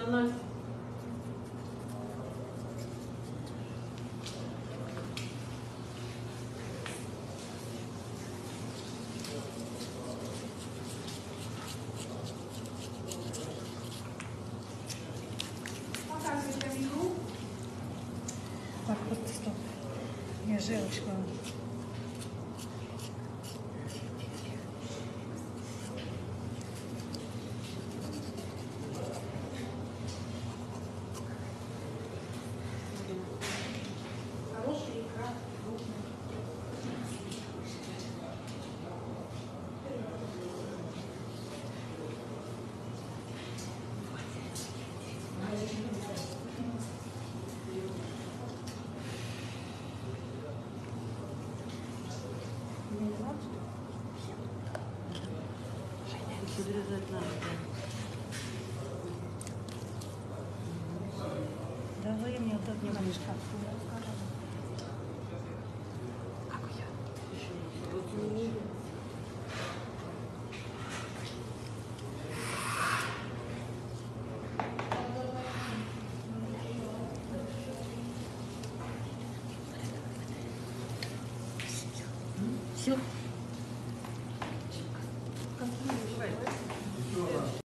Настя. Так, вот, стоп. Я жилочку. Хорошая икра. Подрезать надо. Давай мне вот эту немножко. Все.